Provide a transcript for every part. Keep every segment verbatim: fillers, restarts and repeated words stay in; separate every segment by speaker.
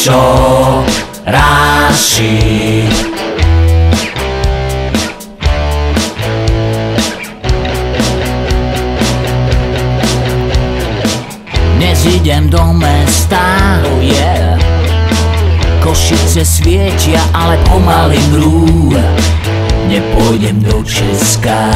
Speaker 1: Ríšo, ráši. Dnes idem do mesta, oh yeah. Košice svietia, ale pomaly mrú. Nepôjdem do Česka.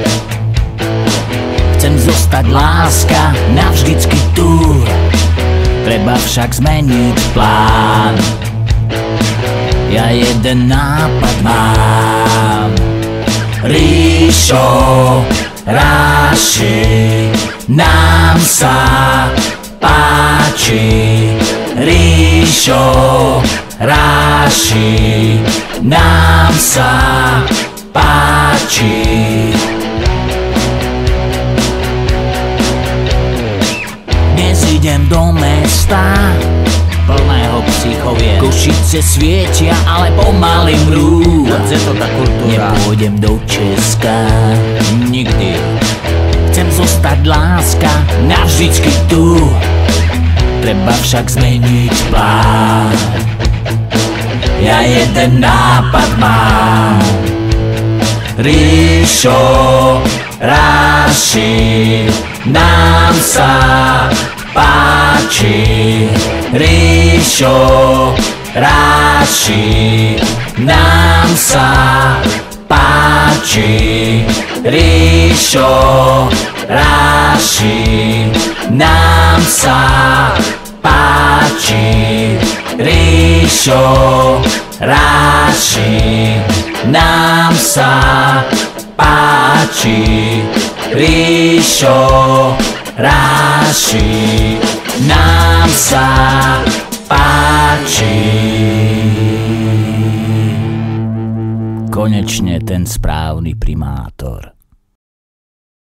Speaker 1: Chcem zostať, láska, navždycky tu. Treba však zmeniť plán. Ja jeden nápad mám. Ríšo, ráši, nám sa páči. Ríšo, ráši, nám sa páči. Dnes idem do mesta plného psychovie. Košice svietia, ale pomaly mrú.
Speaker 2: Je to tá kultúra.
Speaker 1: Nepôjdem do Česka nikdy. Chcem zostať, láska, navždycky tu. Treba však zmeniť plán. Ja jeden nápad mám. Ríšo, ráši, nám sa páči. Ríšo, ráši, nám sa páči. Ríšo, ráši, nám sa páči. Ríšo, ráši, nám sa páči. Ríšo, ráši, nám sa páči. Konečne ten správny primátor.